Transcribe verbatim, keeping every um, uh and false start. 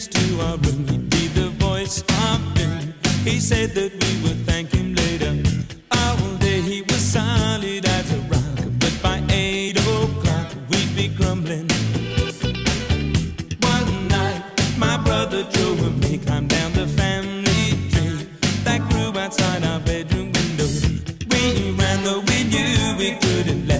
us to our room, he'd be the voice of doom. He said that we would thank him later. All day he was solid as a rock, but by eight o'clock we'd be grumbling. One night my brother Joe and me climbed down the family tree that grew outside our bedroom window. We ran though we knew we couldn't